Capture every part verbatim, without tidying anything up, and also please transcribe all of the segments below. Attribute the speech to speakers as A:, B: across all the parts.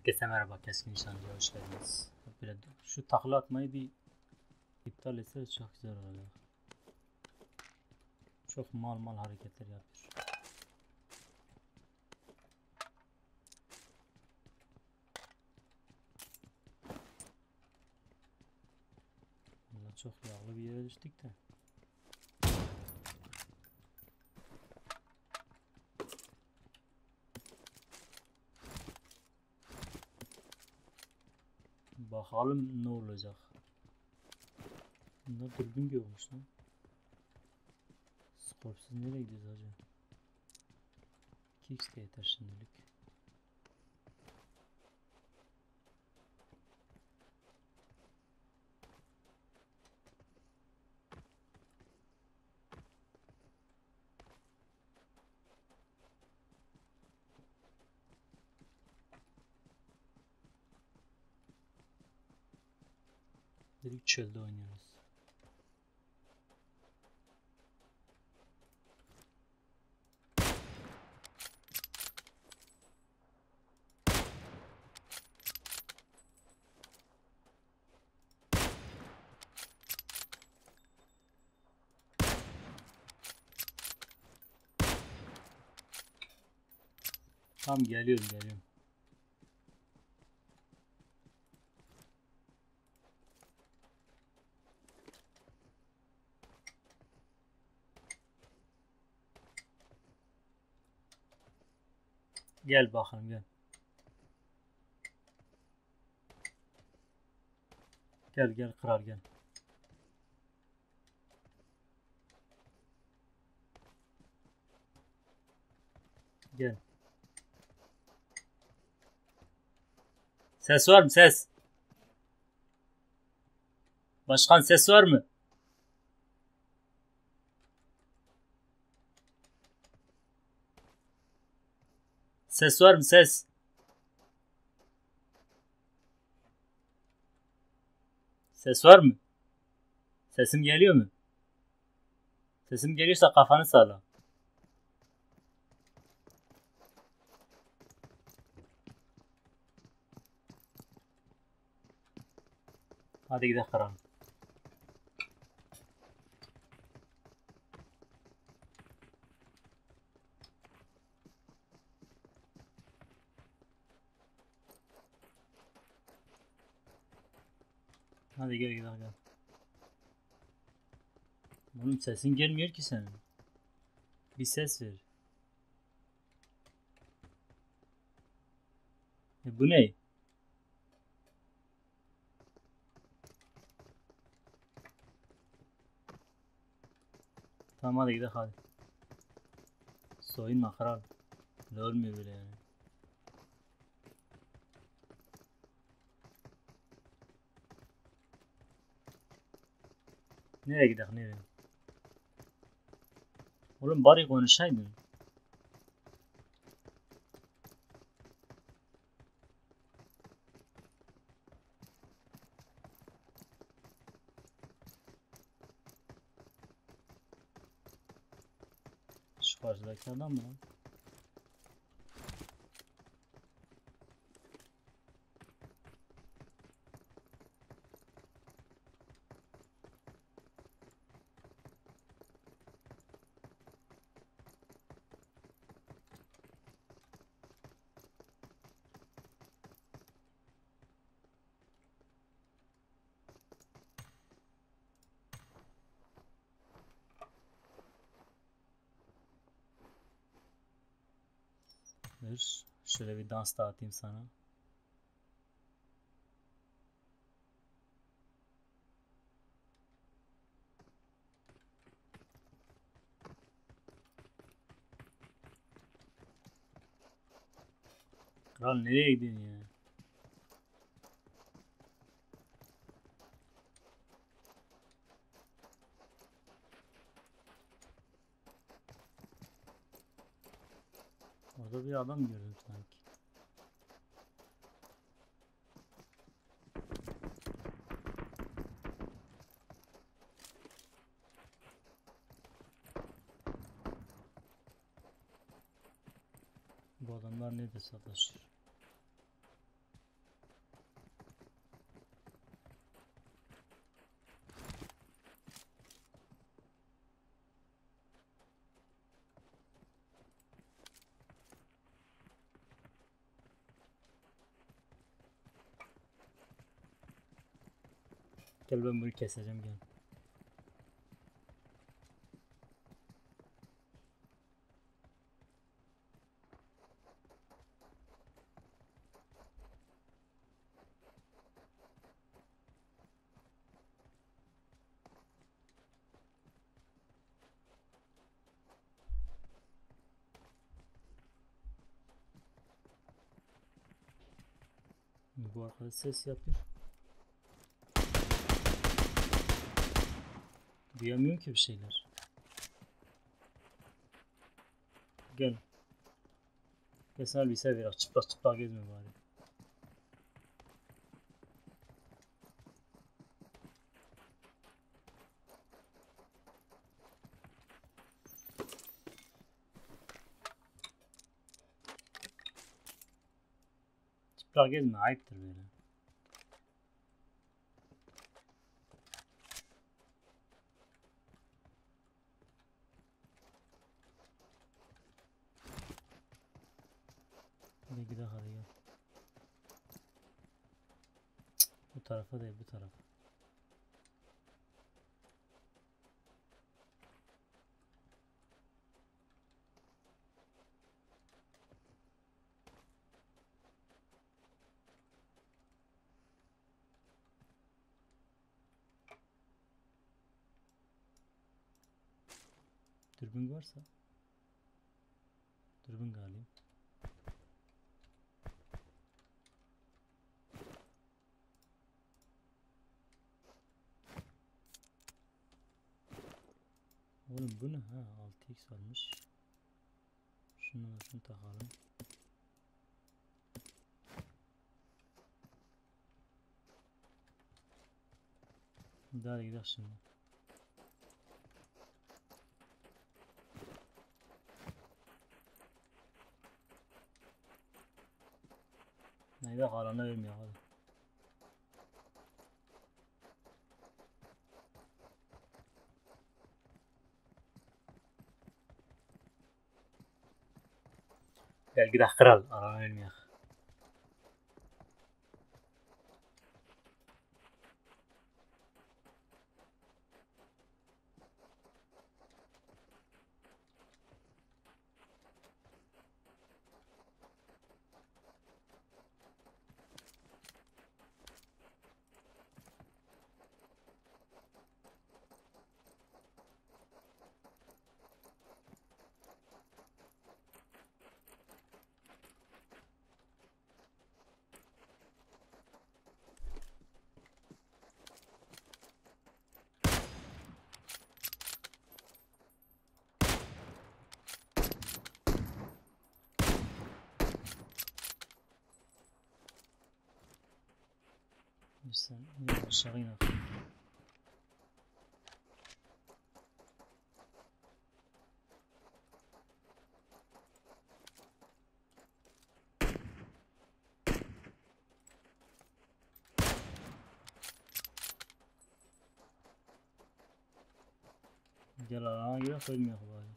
A: Herkese merhaba, Keskin Nişancı'ya hoş geldiniz. Böyle şu takla atmayı bir iptal etseniz çok güzel oluyor. Çok mal mal hareketler yapıyor. Vallahi çok yağlı bir yere düştük de. Bakalım ne olacak. Bunda dürbün görmüş lan. Skorpsuz nereye gidiyoruz hacı? iki x de yeter şimdilik. Dedik çölde oynuyoruz. Tamam, geliyorum geliyorum. Gel bakalım gel. Gel gel kral gel. Gel. Ses var mı ses? Başkan ses var mı? Ses var mı ses? Ses var mı? Sesim geliyor mu? Sesim geliyorsa kafanı salla. Hadi gidelim kral. Hadi gel gel gel. Oğlum sesin gelmiyor ki senin. Bir ses ver. E bu ne? Tamam hadi gidelim hadi. Soyunma kral. Ne olmuyor böyle yani. Nereye gidelim nereye? Oğlum bari konuşaydın. Şu karşıdaki adam mı lan? Dur. Şöyle bir dans dağıtayım sana. Kral nereye gidiyorsun ya? Orada bir adam gördüm sanki. Bu adamlar nerede savaşıyor? Gel ben bunu keseceğim gel. Bu arkadaş ses yapıyor. Duyamıyorum ki bir şeyler. Gel. Gel sana bir sefer çıplak çıplak gezme bari. Çıplak gezme ayıptır böyle. Hadi gidelim hadi gel. Bu tarafa değil bu tarafa. Dürbün varsa. Dürbün galiba. Oğlum bu ne ha? altı x almış. Şunu da şunu takalım. Hadi gidelim şimdi. Neyse kalana vermiyor hadi. Gel gidelim kral. Alana vermiyor. Sen aşağı in. Gel alana gidelim koymuyor bari.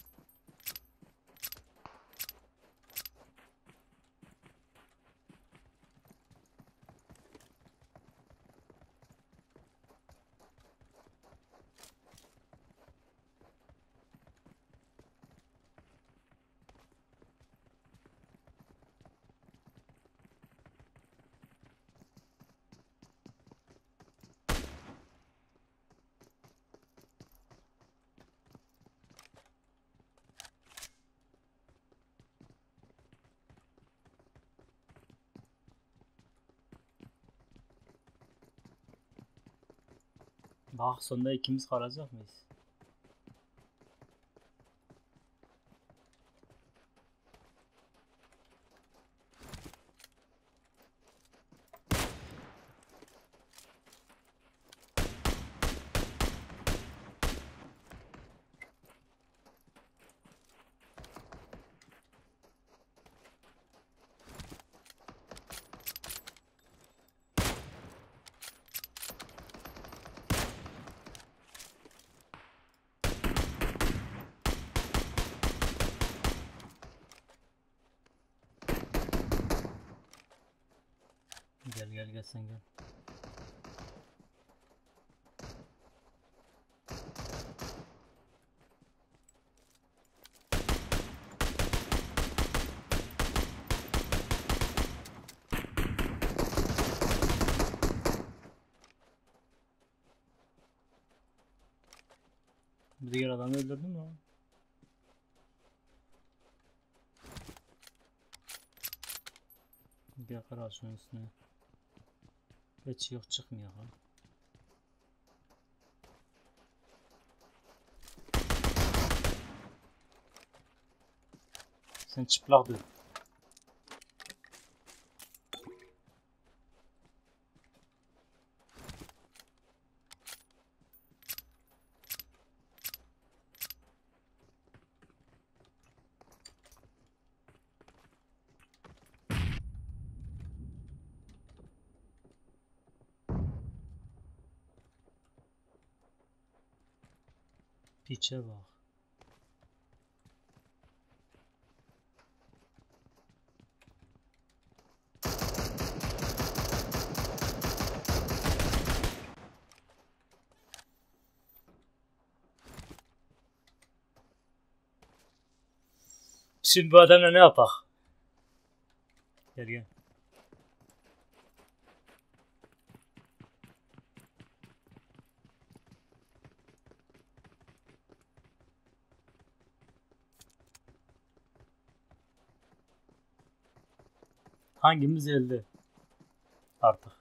A: Bak sonunda ikimiz kalacak mıyız? Gel gel gel sen gel. Bu diğer adamı öldürdün mü? Gel kral şunun üstüne. Hiç yok çıkmıyor ha. Sen çıplak dur. Piçe bak. Şimdi bu adamla ne yapak? Gel gel. Hangimiz öldü? Artık.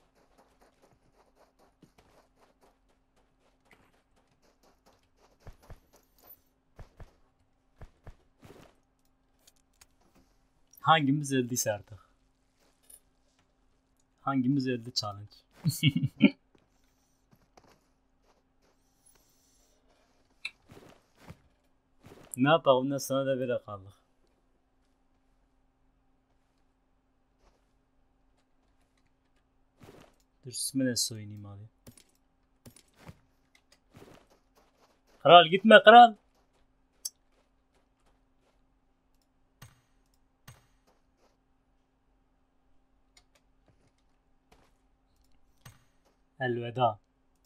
A: Hangimiz öldüyse artık. Hangimiz öldü challenge. Ne yapalım ondan sonra da böyle kaldık. Dur üstüme de soyunayım abi. Kral gitme kral. Elveda.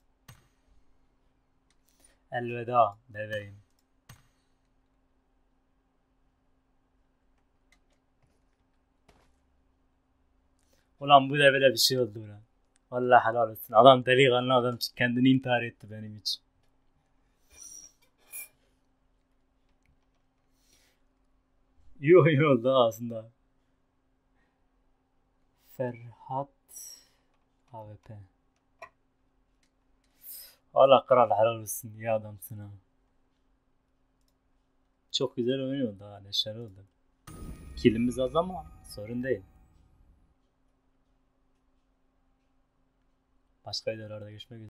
A: Elveda bebeğim. Ulan bu da böyle bir şey oldu ulan. Vallahi helal olsun. Adam delikanlı adam kendini intihar etti benim için. İyi oyun oldu aslında. Ferhat A W P. Valla kral helal olsun. İyi adamsın ha. Çok güzel oyun oldu ha. Neşeli oldu. Kilimiz az ama sorun değil. Başka videolarda görüşmek üzere.